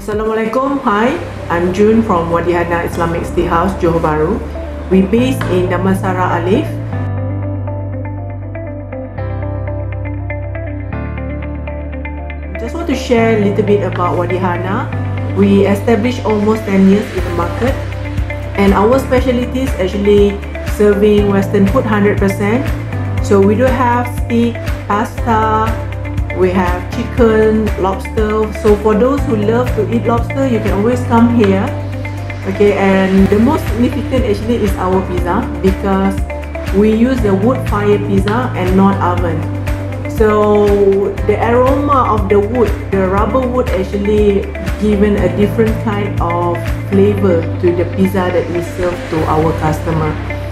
Assalamualaikum, hi, I'm June from Wadihana Islamic Steakhouse, Johor Bahru. We based in Damansara Alif. Just want to share a little bit about Wadihana. We established almost 10 years in the market, and our specialties actually serving Western food 100%. So we do have steak, pasta, we have chicken, lobster. So for those who love to eat lobster, you can always come here. Okay, and the most significant actually is our pizza, because we use the wood fire pizza and not oven. So the aroma of the wood, the rubber wood, actually given a different kind of flavor to the pizza that we serve to our customer.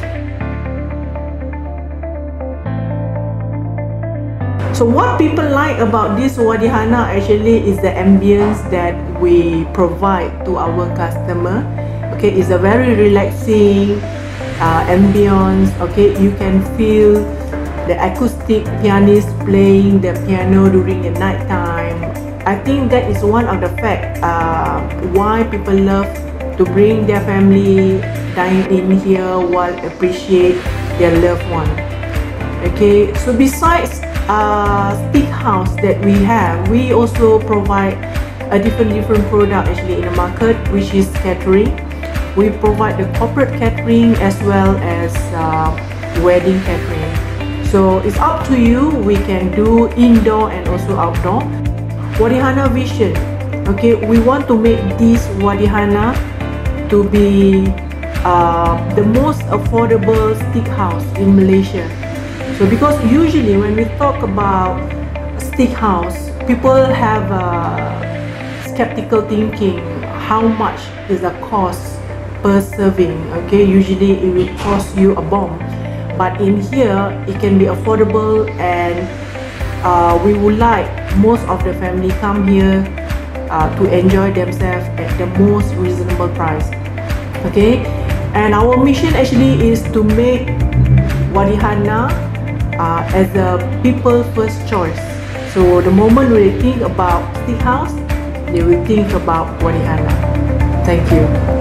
So what people like about this Wadihana actually is the ambience that we provide to our customer. Okay, it's a very relaxing ambience. Okay, you can feel the acoustic pianist playing the piano during the night time. I think that is one of the facts why people love to bring their family dine in here while appreciate their loved one. Okay, so besides steakhouse that we have, we also provide a different product actually in the market, which is catering. We provide the corporate catering as well as wedding catering. So it's up to you. We can do indoor and also outdoor. Wadihana vision. Okay, we want to make this Wadihana to be the most affordable steakhouse in Malaysia. So because usually when we talk about steakhouse, people have skeptical thinking, how much is the cost per serving. Okay, usually it will cost you a bomb, but in here it can be affordable, and we would like most of the family come here to enjoy themselves at the most reasonable price. Okay, and our mission actually is to make Wadihana as a people first choice. So the moment they think about steakhouse, they will think about Wadihana. Thank you.